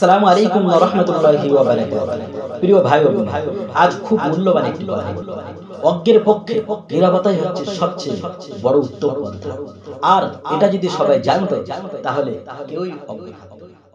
আসসালামু আলাইকুম ওয়া রাহমাতুল্লাহি ওয়া বারাকাতুহু। প্রিয় ভাই ও বোন, আজ খুব মূল্যবান একটি কথা। অজ্ঞের পক্ষে নীরবতাই হচ্ছে সবচেয়ে বড় উত্তম পন্থা। আর এটা যদি সবাই জানতো তাহলে কেউই অজ্ঞ থাকতো না।